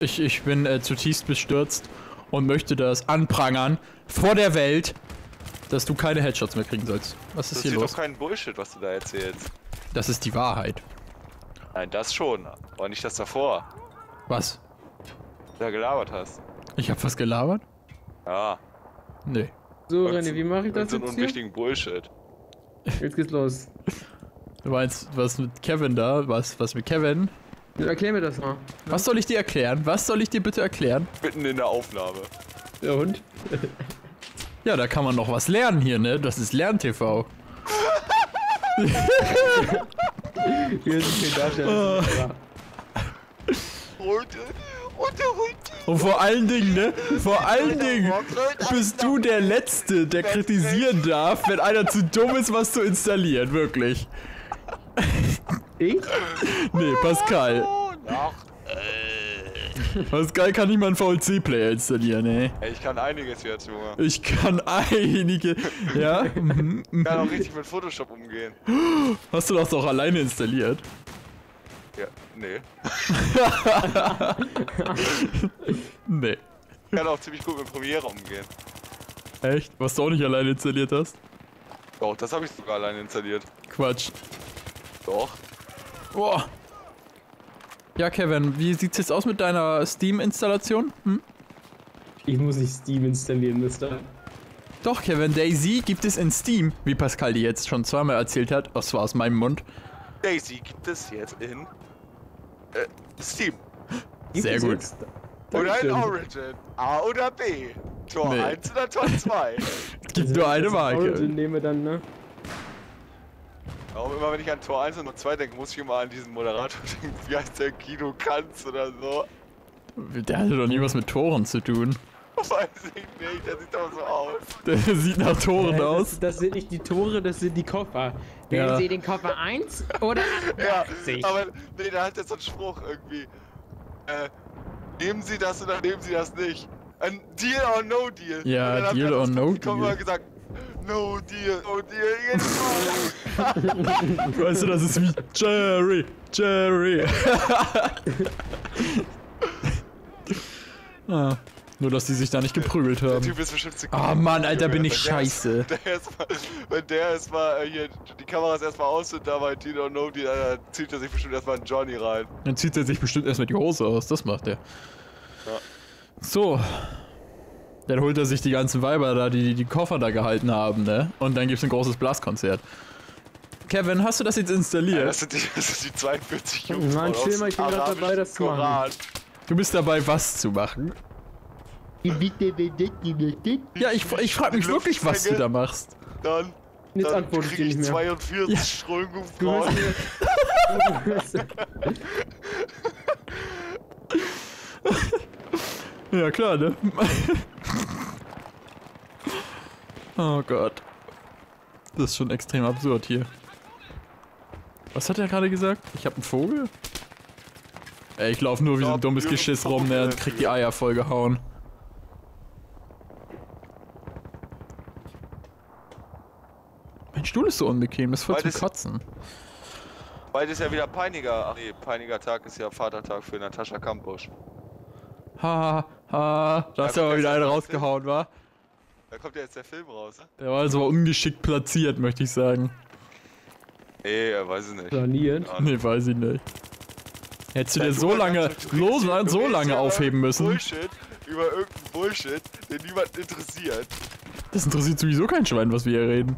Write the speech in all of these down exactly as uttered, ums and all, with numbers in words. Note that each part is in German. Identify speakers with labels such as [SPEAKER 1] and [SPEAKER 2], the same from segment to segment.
[SPEAKER 1] Ich, ich bin äh, zutiefst bestürzt und möchte das anprangern vor der Welt, dass du keine Headshots mehr kriegen sollst. Was ist
[SPEAKER 2] das
[SPEAKER 1] hier
[SPEAKER 2] ist
[SPEAKER 1] los?
[SPEAKER 2] doch kein Bullshit, was du da erzählst.
[SPEAKER 1] Das ist die Wahrheit.
[SPEAKER 2] Nein, das schon, aber nicht das davor.
[SPEAKER 1] Was?
[SPEAKER 2] Du da gelabert hast.
[SPEAKER 1] Ich hab was gelabert?
[SPEAKER 2] Ja.
[SPEAKER 1] Nee.
[SPEAKER 3] So, René, wie mache ich das
[SPEAKER 2] so
[SPEAKER 3] jetzt
[SPEAKER 2] einen
[SPEAKER 3] hier?
[SPEAKER 2] richtigen Bullshit.
[SPEAKER 3] Jetzt geht's los.
[SPEAKER 1] Du meinst, was mit Kevin da? Was, was mit Kevin?
[SPEAKER 3] Ja, erklär mir das mal.
[SPEAKER 1] Was soll ich dir erklären? Was soll ich dir bitte erklären?
[SPEAKER 2] Mitten in der Aufnahme.
[SPEAKER 3] Ja, und?
[SPEAKER 1] Ja, da kann man noch was lernen hier, ne? Das ist Lern-T V.
[SPEAKER 3] Hier sind die Darsteller.
[SPEAKER 1] Und vor allen Dingen, ne? Vor allen Dingen bist du der Letzte, der kritisieren darf, wenn einer zu dumm ist, was zu installieren. Wirklich.
[SPEAKER 3] Ich?
[SPEAKER 1] Nee, Pascal. Pascal kann nicht mal einen V L C-Player installieren, ey.
[SPEAKER 2] Ey, ich kann einiges jetzt, Junge.
[SPEAKER 1] Ich kann einige. Ja? Mhm,
[SPEAKER 2] Ich kann
[SPEAKER 1] mhm.
[SPEAKER 2] auch richtig mit Photoshop umgehen.
[SPEAKER 1] Hast du das doch alleine installiert?
[SPEAKER 2] Ja, nee.
[SPEAKER 1] Nee.
[SPEAKER 2] Ich kann auch ziemlich gut mit Premiere umgehen.
[SPEAKER 1] Echt? Was du auch nicht alleine installiert hast?
[SPEAKER 2] Doch, das habe ich sogar alleine installiert.
[SPEAKER 1] Quatsch.
[SPEAKER 2] Doch.
[SPEAKER 1] Boah. Ja, Kevin, wie sieht's jetzt aus mit deiner Steam-Installation? Hm?
[SPEAKER 3] Ich muss nicht Steam installieren, Mister.
[SPEAKER 1] Doch, Kevin, Daisy gibt es in Steam, wie Pascal dir jetzt schon zweimal erzählt hat. Das war aus meinem Mund.
[SPEAKER 2] Daisy gibt es jetzt in äh, Steam.
[SPEAKER 3] Gibt
[SPEAKER 1] Sehr
[SPEAKER 3] es
[SPEAKER 1] gut.
[SPEAKER 3] jetzt?
[SPEAKER 2] Oder in
[SPEAKER 3] Dankeschön.
[SPEAKER 2] Origin. A oder B. Tor
[SPEAKER 1] Nee.
[SPEAKER 2] eins oder Tor zwei.
[SPEAKER 1] Es gibt nur eine
[SPEAKER 3] Das Origin
[SPEAKER 1] Marke.
[SPEAKER 3] nehme dann, ne?
[SPEAKER 2] Auch immer wenn ich an Tor eins und Tor zwei denke, muss ich immer an diesen Moderator denken. Wie heißt der? Guido Kanz oder so.
[SPEAKER 1] Der hatte doch nie was mit Toren zu tun.
[SPEAKER 2] Weiß ich nicht, der sieht doch so aus.
[SPEAKER 1] Der sieht nach Toren
[SPEAKER 3] Äh,
[SPEAKER 1] aus.
[SPEAKER 3] Das, das sind nicht die Tore, das sind die Koffer. Wählen
[SPEAKER 1] Ja.
[SPEAKER 3] Sie den Koffer eins oder
[SPEAKER 2] Ja,
[SPEAKER 3] achtzig?
[SPEAKER 2] aber nee, da hat jetzt so einen Spruch irgendwie. Äh, nehmen Sie das oder nehmen Sie das nicht? Ein Deal or no deal?
[SPEAKER 1] Ja,
[SPEAKER 2] Und dann hat
[SPEAKER 1] Deal
[SPEAKER 2] das
[SPEAKER 1] or no
[SPEAKER 2] Publikum
[SPEAKER 1] deal.
[SPEAKER 2] immer gesagt, no deal, no deal, jetzt no.
[SPEAKER 1] Weißt du, das ist wie Jerry, Jerry. ah, nur, dass die sich da nicht geprügelt
[SPEAKER 2] Der
[SPEAKER 1] haben.
[SPEAKER 2] Typ ist bestimmt zu
[SPEAKER 1] Ah, Mann, Alter, bin ich
[SPEAKER 2] Wenn der
[SPEAKER 1] scheiße.
[SPEAKER 2] Ist, der ist mal, wenn der erstmal äh, hier die Kameras erstmal aus sind, da bei Deal or no deal, äh, zieht er sich bestimmt erstmal einen Johnny rein.
[SPEAKER 1] Dann zieht er sich bestimmt erstmal die Hose aus, das macht er.
[SPEAKER 2] Ja.
[SPEAKER 1] So. Dann holt er sich die ganzen Weiber da, die die Koffer da gehalten haben, ne? Und dann gibt's ein großes Blaskonzert. Kevin, hast du das jetzt
[SPEAKER 2] Ja,
[SPEAKER 1] installiert?
[SPEAKER 2] das, sind die, das sind die zweiundvierzig Jungs
[SPEAKER 3] Mann,
[SPEAKER 2] aus
[SPEAKER 3] chill mal, ich bin grad dabei, das zu machen.
[SPEAKER 2] Koran.
[SPEAKER 1] Du bist dabei, was zu machen? Ja, ich, ich frage mich wirklich, was du da machst.
[SPEAKER 2] Dann,
[SPEAKER 3] Jetzt
[SPEAKER 2] dann
[SPEAKER 3] antworte ich
[SPEAKER 2] krieg
[SPEAKER 3] dir
[SPEAKER 2] ich
[SPEAKER 3] nicht mehr.
[SPEAKER 2] zweiundvierzig
[SPEAKER 1] Ja.
[SPEAKER 2] Strömungen
[SPEAKER 3] Du
[SPEAKER 2] Frauen.
[SPEAKER 3] wirst mir...
[SPEAKER 1] Ja, klar, ne? Oh Gott. Das ist schon extrem absurd hier. Was hat er gerade gesagt? Ich hab einen Vogel? Ey, ich laufe nur wie so ein dummes Geschiss rum, der kriegt die Eier vollgehauen. Mein Stuhl ist so unbequem, das ist voll
[SPEAKER 2] Weil
[SPEAKER 1] zum
[SPEAKER 2] das-
[SPEAKER 1] Kotzen.
[SPEAKER 2] Bald ist ja wieder Peiniger. Ach nee, Peiniger Tag ist ja Vatertag für Natascha Kampusch.
[SPEAKER 1] Ha, ha, da hast du
[SPEAKER 2] Ja,
[SPEAKER 1] aber wieder
[SPEAKER 2] das-
[SPEAKER 1] einen rausgehauen, wa?
[SPEAKER 2] Da kommt ja jetzt der Film raus, ne?
[SPEAKER 1] Der war also ungeschickt platziert, möchte ich sagen.
[SPEAKER 2] Nee, äh, weiß ich nicht.
[SPEAKER 3] Planiert.
[SPEAKER 1] Nee, weiß ich nicht. Hättest du
[SPEAKER 2] Ja,
[SPEAKER 1] dir
[SPEAKER 2] du
[SPEAKER 1] so
[SPEAKER 2] hast-
[SPEAKER 1] lange,
[SPEAKER 2] du
[SPEAKER 1] so,
[SPEAKER 2] redest ja- du
[SPEAKER 1] so
[SPEAKER 2] redest
[SPEAKER 1] lange
[SPEAKER 2] ja über
[SPEAKER 1] aufheben müssen.
[SPEAKER 2] Bullshit, über irgendeinen Bullshit, den niemand interessiert.
[SPEAKER 1] Das interessiert sowieso kein Schwein, was wir hier reden.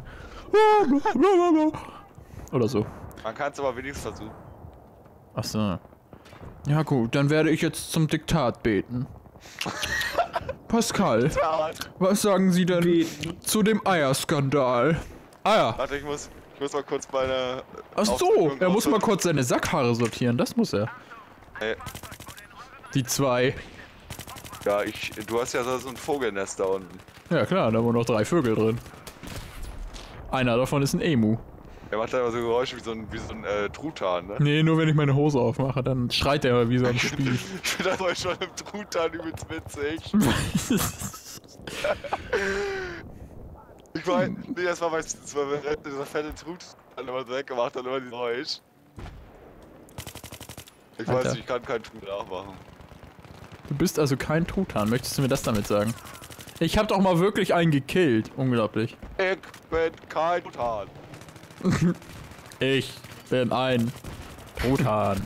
[SPEAKER 1] Oder so.
[SPEAKER 2] Man kann es aber wenigstens versuchen.
[SPEAKER 1] Achso. Ja gut, dann werde ich jetzt zum Diktat beten. Pascal,
[SPEAKER 2] Ja,
[SPEAKER 1] was sagen Sie denn
[SPEAKER 3] Beten.
[SPEAKER 1] zu dem Eierskandal? Eier.
[SPEAKER 2] warte, ich muss, ich muss mal kurz meine.
[SPEAKER 1] Ach so,
[SPEAKER 2] Aufzeichnung
[SPEAKER 1] er muss mal
[SPEAKER 2] rausholen.
[SPEAKER 1] kurz seine Sackhaare sortieren, das muss er.
[SPEAKER 2] Ey,
[SPEAKER 1] Die zwei.
[SPEAKER 2] ja, ich. Du hast ja so ein Vogelnest da unten.
[SPEAKER 1] Ja klar, da wohnen noch drei Vögel drin. Einer davon ist ein Emu.
[SPEAKER 2] Der macht da immer so Geräusche wie so ein, wie so ein äh, Truthahn, ne?
[SPEAKER 1] Nee, nur wenn ich meine Hose aufmache, dann schreit er wie so ein Spiel.
[SPEAKER 2] Ich finde das aber schon im Truthahn übelst witzig. Ich meine, nee, das war bei das war bei dieser fette Truthahn immer so weggemacht hat, immer die Geräusch. Ich weiß
[SPEAKER 1] Alter.
[SPEAKER 2] nicht, ich kann keinen Truth nachmachen.
[SPEAKER 1] Du bist also kein Truthahn. Möchtest du mir das damit sagen? Ich hab doch mal wirklich einen gekillt. Unglaublich.
[SPEAKER 2] Ich bin kein Truthahn.
[SPEAKER 1] Ich bin ein Truthahn.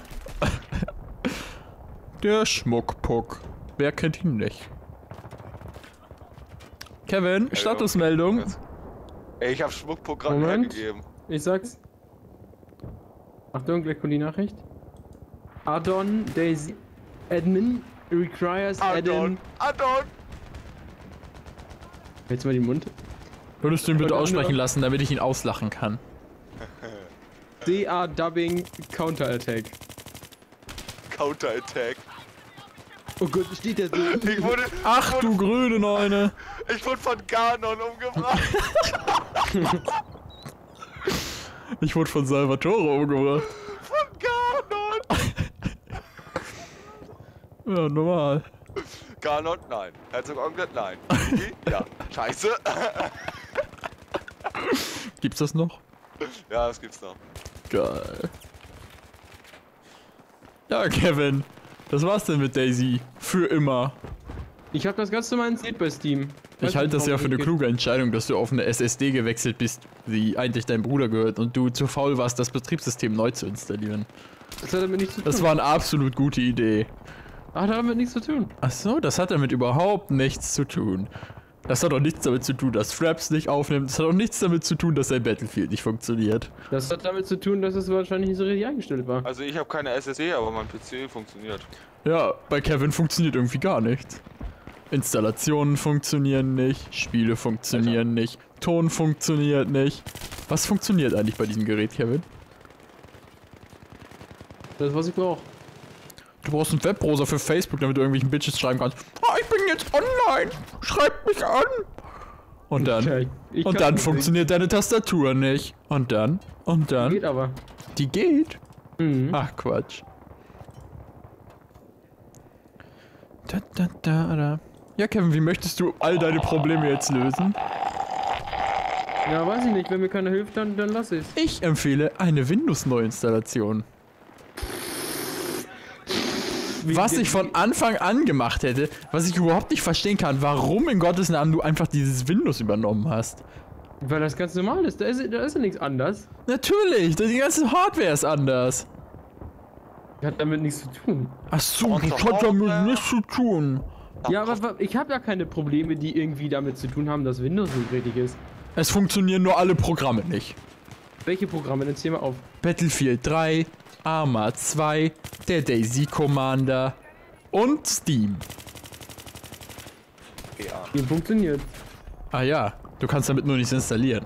[SPEAKER 1] Der Schmuckpuck. Wer kennt ihn nicht? Kevin, Statusmeldung.
[SPEAKER 2] Ey, ich hab Schmuckpuck gerade
[SPEAKER 3] Moment.
[SPEAKER 2] hergegeben.
[SPEAKER 3] Ich sag's. Achtung, gleich kommt die Nachricht. Addon Daisy Admin requires
[SPEAKER 2] Addon.
[SPEAKER 3] add-in.
[SPEAKER 2] Addon.
[SPEAKER 3] Jetzt mal den Mund.
[SPEAKER 1] Würdest du ihn bitte
[SPEAKER 3] Aber
[SPEAKER 1] aussprechen
[SPEAKER 3] nur-
[SPEAKER 1] lassen, damit ich ihn auslachen kann?
[SPEAKER 3] D A Dubbing Counterattack.
[SPEAKER 2] Counterattack.
[SPEAKER 3] Oh Gott, steht der so?
[SPEAKER 2] Ich wurde,
[SPEAKER 1] Ach
[SPEAKER 2] ich
[SPEAKER 1] du
[SPEAKER 2] wurde,
[SPEAKER 1] grüne Neune!
[SPEAKER 2] ich wurde von Ganon umgebracht.
[SPEAKER 1] Ich wurde von Salvatore umgebracht.
[SPEAKER 2] Von Ganon.
[SPEAKER 1] Ja, normal.
[SPEAKER 2] Ganon, nein. Herzog Onglet, nein. Luigi, ja. Scheiße.
[SPEAKER 1] Gibt's das noch?
[SPEAKER 2] Ja, das gibt's noch.
[SPEAKER 1] Geil. Ja, Kevin. Das war's denn mit Daisy. Für immer.
[SPEAKER 3] Ich hab das ganz normal installiert bei Steam.
[SPEAKER 1] Ich halte das ja für eine kluge Entscheidung, dass du auf eine S S D gewechselt bist, die eigentlich deinem Bruder gehört und du zu faul warst, das Betriebssystem neu zu installieren.
[SPEAKER 3] Das hat damit nichts zu tun.
[SPEAKER 1] Das war eine absolut gute Idee.
[SPEAKER 3] Ach, das hat damit nichts zu tun.
[SPEAKER 1] Ach so, das hat damit überhaupt nichts zu tun. Das hat auch nichts damit zu tun, dass Fraps nicht aufnimmt. Das hat auch nichts damit zu tun, dass dein Battlefield nicht funktioniert.
[SPEAKER 3] Das hat damit zu tun, dass es wahrscheinlich nicht so richtig eingestellt war.
[SPEAKER 2] Also ich habe keine S S D, aber mein P C funktioniert.
[SPEAKER 1] Ja, bei Kevin funktioniert irgendwie gar nichts. Installationen funktionieren nicht, Spiele funktionieren nicht, Ton funktioniert nicht. Was funktioniert eigentlich bei diesem Gerät, Kevin?
[SPEAKER 3] Das ist, was ich brauche.
[SPEAKER 1] Du brauchst einen Webbrowser für Facebook, damit du irgendwelchen Bitches schreiben kannst. Ah, ich bin jetzt online, schreib mich an. Und dann,
[SPEAKER 3] Okay, ich
[SPEAKER 1] und
[SPEAKER 3] kann
[SPEAKER 1] dann
[SPEAKER 3] nicht.
[SPEAKER 1] funktioniert deine Tastatur nicht. Und dann, und dann,
[SPEAKER 3] Geht aber.
[SPEAKER 1] die geht.
[SPEAKER 3] Mhm.
[SPEAKER 1] Ach Quatsch. Da, da, da, da. Ja, Kevin, wie möchtest du all deine Probleme jetzt lösen?
[SPEAKER 3] Ja, weiß ich nicht. Wenn mir keiner hilft, dann, dann lass es.
[SPEAKER 1] Ich empfehle eine Windows-Neuinstallation. Was ich von Anfang an gemacht hätte, was ich überhaupt nicht verstehen kann, warum in Gottes Namen du einfach dieses Windows übernommen hast.
[SPEAKER 3] Weil das ganz normal ist. Da ist, da ist ja nichts anders.
[SPEAKER 1] Natürlich, die ganze Hardware ist anders.
[SPEAKER 3] Hat damit nichts zu tun.
[SPEAKER 1] Ach so,
[SPEAKER 2] Und
[SPEAKER 1] das
[SPEAKER 2] doch
[SPEAKER 1] hat damit
[SPEAKER 2] Hardware?
[SPEAKER 1] nichts zu tun.
[SPEAKER 3] Ja, aber wa- ich habe ja keine Probleme, die irgendwie damit zu tun haben, dass Windows nicht richtig ist.
[SPEAKER 1] Es funktionieren nur alle Programme nicht.
[SPEAKER 3] Welche Programme? Dann zähl mal auf.
[SPEAKER 1] Battlefield drei, Arma zwei, der Daisy Commander und Steam.
[SPEAKER 2] Ja.
[SPEAKER 3] Die funktioniert.
[SPEAKER 1] Ah ja, du kannst damit nur nichts installieren.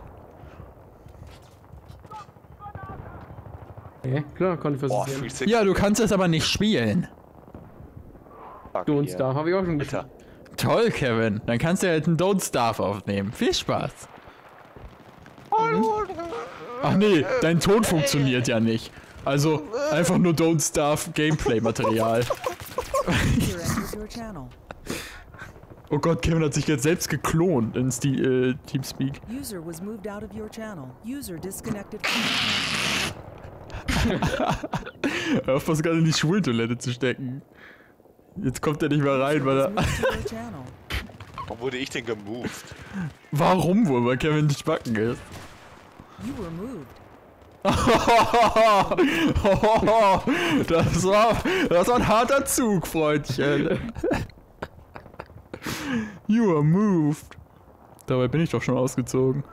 [SPEAKER 3] Ja, klar, konnte ich
[SPEAKER 2] Boah,
[SPEAKER 3] versuchen.
[SPEAKER 2] Free Six.
[SPEAKER 1] Ja, du kannst es aber nicht spielen.
[SPEAKER 3] Don't Starve habe ich auch schon gespielt.
[SPEAKER 2] Alter.
[SPEAKER 1] Toll, Kevin. Dann kannst du halt einen Don't Starve aufnehmen. Viel Spaß. Ach nee, dein Ton funktioniert ja nicht. Also einfach nur Don't Starve Gameplay-Material.
[SPEAKER 4] User entered your channel.
[SPEAKER 1] Oh Gott, Kevin hat sich jetzt selbst geklont in Sti äh, Teamspeak.
[SPEAKER 4] User was moved out of your channel. User disconnected.
[SPEAKER 1] Hör auf, was gerade in die Schwultoilette zu stecken. Jetzt kommt er nicht mehr rein, weil
[SPEAKER 4] Was
[SPEAKER 1] er...
[SPEAKER 4] moved to your channel.
[SPEAKER 2] Warum wurde ich denn gemoved?
[SPEAKER 1] Warum wohl? Weil Kevin nicht backen ist.
[SPEAKER 4] You were moved.
[SPEAKER 1] Das war, das war ein harter Zug, Freundchen. You are moved. Dabei bin ich doch schon ausgezogen.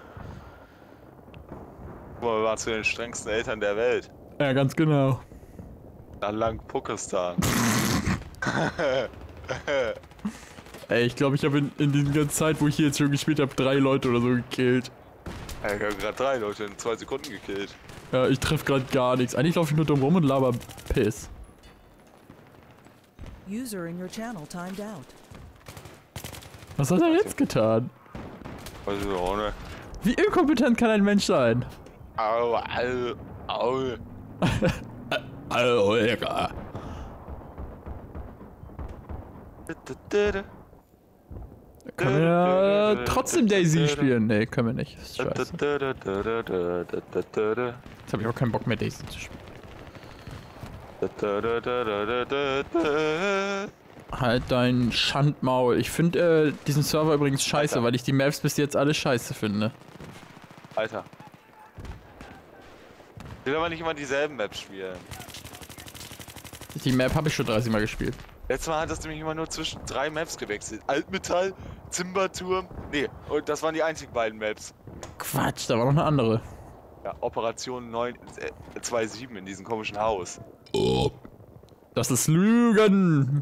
[SPEAKER 2] Guck mal, wir waren zu den strengsten Eltern der Welt.
[SPEAKER 1] Ja, ganz genau.
[SPEAKER 2] Nach Langpokistan.
[SPEAKER 1] Ey, ich glaube, ich habe in, in dieser ganzen Zeit, wo ich hier jetzt schon gespielt habe, drei Leute oder so gekillt.
[SPEAKER 2] Ich habe gerade drei Leute in zwei Sekunden gekillt.
[SPEAKER 1] Ja, ich treffe gerade gar nichts. Eigentlich laufe ich nur dumm rum und laber Piss.
[SPEAKER 4] User in your channel timed out.
[SPEAKER 1] Was hat er jetzt getan?
[SPEAKER 2] Weiß ich auch nicht.
[SPEAKER 1] Wie inkompetent kann ein Mensch sein?
[SPEAKER 2] Au, au, au.
[SPEAKER 1] Hallo, Digga. Können wir ja trotzdem Daisy spielen? Nee, können wir nicht. Das ist scheiße. Jetzt habe ich auch keinen Bock mehr Daisy zu spielen. Halt dein Schandmaul. Ich finde äh, diesen Server übrigens scheiße,
[SPEAKER 2] Alter.
[SPEAKER 1] weil ich die Maps bis jetzt alle scheiße finde.
[SPEAKER 2] Alter. Ich will aber nicht immer dieselben Maps spielen.
[SPEAKER 1] Die Map habe ich schon dreißig Mal gespielt.
[SPEAKER 2] Letztes Mal hat das nämlich immer nur zwischen drei Maps gewechselt. Altmetall, Zimmerturm. Nee, und das waren die einzigen beiden Maps.
[SPEAKER 1] Quatsch, da war noch eine andere.
[SPEAKER 2] Ja, Operation neun zwei sieben in diesem komischen Haus.
[SPEAKER 1] Oh. Das ist Lügenwerk.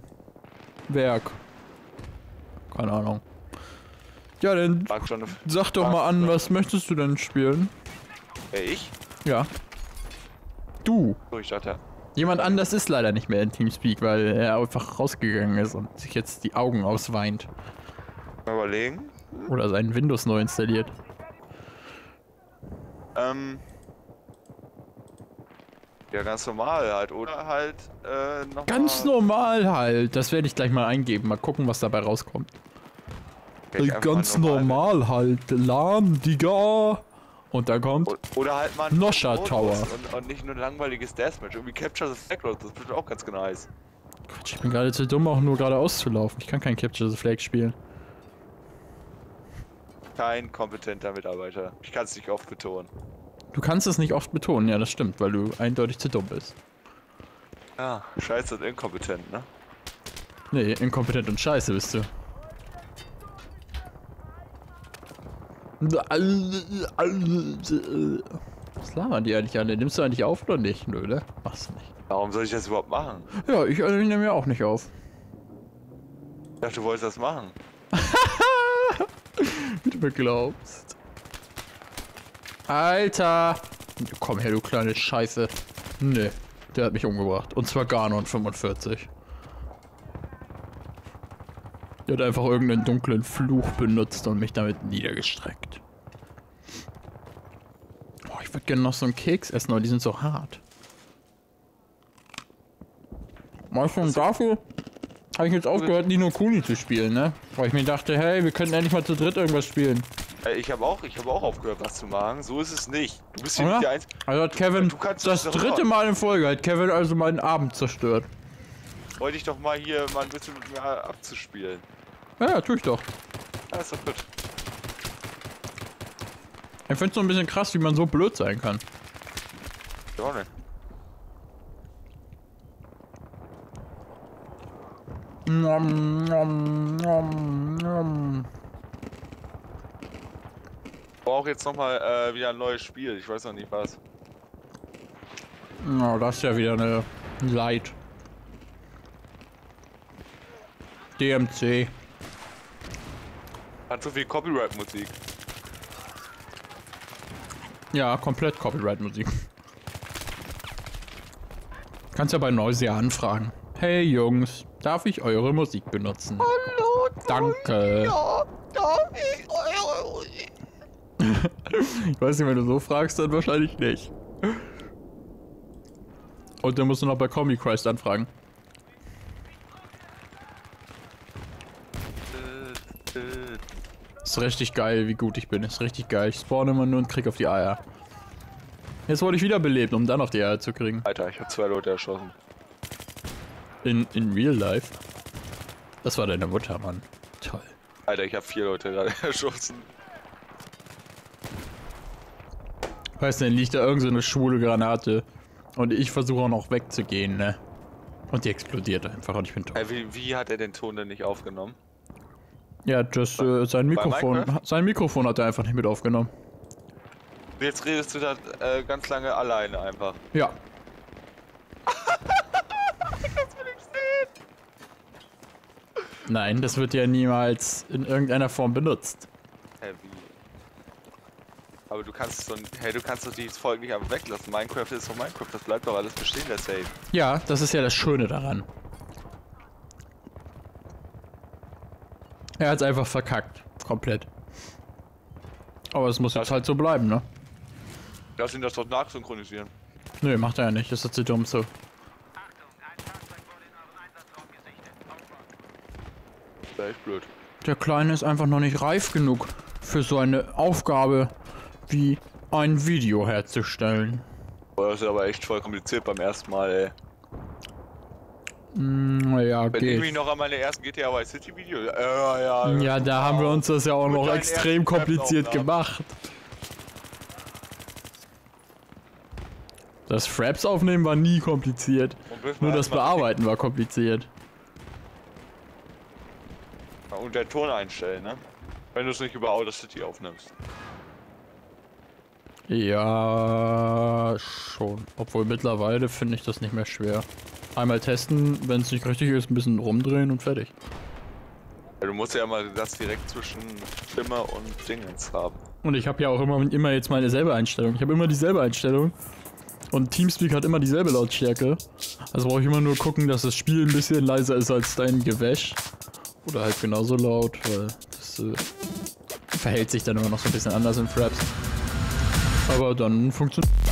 [SPEAKER 1] Keine Ahnung. Ja, dann
[SPEAKER 2] Mag schon eine
[SPEAKER 1] sag doch mal an, was möchtest du denn spielen?
[SPEAKER 2] Ey, ich?
[SPEAKER 1] Ja. Du.
[SPEAKER 2] So, ich dachte,
[SPEAKER 1] Jemand anders ist leider nicht mehr in Teamspeak, weil er einfach rausgegangen ist und sich jetzt die Augen ausweint.
[SPEAKER 2] mal überlegen.
[SPEAKER 1] Oder sein Windows neu installiert.
[SPEAKER 2] Ähm. Ja, ganz normal halt. Oder halt, äh, noch
[SPEAKER 1] Ganz
[SPEAKER 2] mal,
[SPEAKER 1] normal halt. Das werde ich gleich mal eingeben. Mal gucken, was dabei rauskommt.
[SPEAKER 2] okay, einfach mal
[SPEAKER 1] Ganz normal halt. LAN, Digga. Und da kommt...
[SPEAKER 2] O- Oder halt mal einen
[SPEAKER 1] Nosha
[SPEAKER 2] Modus
[SPEAKER 1] Tower.
[SPEAKER 2] Und, und nicht nur ein langweiliges Deathmatch. Irgendwie Capture the Flag, das wird auch ganz nice.
[SPEAKER 1] Quatsch, ich bin gerade zu dumm, auch nur gerade auszulaufen. Ich kann kein Capture the Flag spielen.
[SPEAKER 2] Kein kompetenter Mitarbeiter. Ich kann es nicht oft betonen.
[SPEAKER 1] Du kannst es nicht oft betonen, ja, das stimmt, weil du eindeutig zu dumm bist.
[SPEAKER 2] Ja, scheiße und inkompetent, ne?
[SPEAKER 1] Nee, inkompetent und scheiße bist du. Was labern die eigentlich alle? Nimmst du eigentlich auf oder nicht? Nö, ne? Machst du nicht.
[SPEAKER 2] Warum soll ich das überhaupt machen?
[SPEAKER 1] Ja, ich, also, ich nehme ja auch nicht auf.
[SPEAKER 2] Ich dachte, du wolltest das machen.
[SPEAKER 1] Wie du mir glaubst. Alter! Komm her, du kleine Scheiße. Nee, der hat mich umgebracht. Und zwar Ganon fünfundvierzig. Der hat einfach irgendeinen dunklen Fluch benutzt und mich damit niedergestreckt. Oh, ich würde gerne noch so einen Keks essen, aber die sind so hart. Weißt du, und dafür habe ich jetzt aufgehört, Ni no Kuni zu spielen, ne? Weil ich mir dachte, hey, wir könnten endlich mal zu dritt irgendwas spielen.
[SPEAKER 2] Ey, ich habe auch, ich habe auch aufgehört, was zu machen. So ist es nicht. Du bist hier
[SPEAKER 1] Oder?
[SPEAKER 2] nicht der Einzige.
[SPEAKER 1] Also hat Kevin
[SPEAKER 2] Du kannst
[SPEAKER 1] das
[SPEAKER 2] das
[SPEAKER 1] dritte
[SPEAKER 2] doch-
[SPEAKER 1] Mal in Folge, hat Kevin also meinen Abend zerstört.
[SPEAKER 2] Wollte ich doch mal hier mal ein bisschen mit mir abzuspielen.
[SPEAKER 1] Ja, ja, tu ich doch.
[SPEAKER 2] Ja, ist doch gut.
[SPEAKER 1] Ich find's so ein bisschen krass, wie man so blöd sein kann.
[SPEAKER 2] Ja, ne.
[SPEAKER 1] Nom, nom, nom, nom.
[SPEAKER 2] Ich brauche jetzt nochmal äh, wieder ein neues Spiel. Ich weiß noch nicht was.
[SPEAKER 1] Oh, das ist ja wieder eine Light. D M C.
[SPEAKER 2] Hat so viel Copyright-Musik.
[SPEAKER 1] Ja, komplett Copyright-Musik. Kannst ja bei Noisia anfragen. Hey Jungs, darf ich eure Musik benutzen?
[SPEAKER 2] Hallo,
[SPEAKER 1] Danke.
[SPEAKER 2] ja, darf ich eure...
[SPEAKER 1] Ich weiß nicht, wenn du so fragst, dann wahrscheinlich nicht. Und dann musst du noch bei Combi Christ anfragen. Ist richtig geil, wie gut ich bin. Ist richtig geil. Ich spawn immer nur und krieg auf die Eier. Jetzt wurde ich wiederbelebt, um dann auf die Eier zu kriegen.
[SPEAKER 2] Alter, ich hab zwei Leute erschossen.
[SPEAKER 1] In, in real life? Das war deine Mutter, Mann. Toll.
[SPEAKER 2] Alter, ich hab vier Leute gerade erschossen.
[SPEAKER 1] Weißt du, dann liegt da irgend so eine schwule Granate. Und ich versuche auch noch wegzugehen, ne? Und die explodiert einfach und ich bin tot.
[SPEAKER 2] Äh, wie, wie hat er den Ton denn nicht aufgenommen?
[SPEAKER 1] Ja, das, äh, sein Mikrofon,
[SPEAKER 2] Minecraft?
[SPEAKER 1] sein Mikrofon hat er einfach nicht mit aufgenommen.
[SPEAKER 2] Jetzt redest du da äh, ganz lange alleine einfach.
[SPEAKER 1] Ja.
[SPEAKER 2] Das will ich sehen!
[SPEAKER 1] Nein, das wird ja niemals in irgendeiner Form benutzt.
[SPEAKER 2] Hä, wie? Aber du kannst so ein, hey, du kannst doch die Folgen nicht einfach weglassen. Minecraft ist doch Minecraft, das bleibt doch alles bestehen, der Save.
[SPEAKER 1] Ja, das ist ja das Schöne daran. Er hat's einfach verkackt. Komplett. Aber es muss jetzt halt so bleiben, ne?
[SPEAKER 2] Lass ihn das doch nachsynchronisieren.
[SPEAKER 1] Nö, macht er ja nicht. Das ist zu dumm so.
[SPEAKER 2] Das ist echt blöd.
[SPEAKER 1] Der Kleine ist einfach noch nicht reif genug für so eine Aufgabe wie ein Video herzustellen.
[SPEAKER 2] Boah, das ist aber echt voll kompliziert beim ersten Mal, ey.
[SPEAKER 1] Mm, ja,
[SPEAKER 2] Wenn ich mich
[SPEAKER 1] geht.
[SPEAKER 2] noch an meine ersten G T A Vice City Video. Äh, ja,
[SPEAKER 1] Ja, da haben wir uns das ja auch
[SPEAKER 2] Mit
[SPEAKER 1] noch
[SPEAKER 2] deinen
[SPEAKER 1] extrem
[SPEAKER 2] ersten
[SPEAKER 1] kompliziert
[SPEAKER 2] Fraps-Aufnahmen.
[SPEAKER 1] gemacht. Das Fraps aufnehmen war nie kompliziert.
[SPEAKER 2] Und bis
[SPEAKER 1] Nur
[SPEAKER 2] man
[SPEAKER 1] das
[SPEAKER 2] erstmal
[SPEAKER 1] Bearbeiten war kompliziert.
[SPEAKER 2] richtig- Und der Ton einstellen, ne? Wenn du es nicht über Audacity aufnimmst.
[SPEAKER 1] Ja, schon. Obwohl mittlerweile finde ich das nicht mehr schwer. Einmal testen, wenn es nicht richtig ist, ein bisschen rumdrehen und fertig.
[SPEAKER 2] Ja, du musst ja immer das direkt zwischen Stimme und Dingens haben.
[SPEAKER 1] Und ich habe ja auch immer, immer jetzt meine selbe Einstellung. Ich habe immer dieselbe Einstellung. Und Teamspeak hat immer dieselbe Lautstärke. Also brauche ich immer nur gucken, dass das Spiel ein bisschen leiser ist als dein Gewäsch. Oder halt genauso laut, weil das äh, verhält sich dann immer noch so ein bisschen anders in Fraps. Aber dann funktioniert.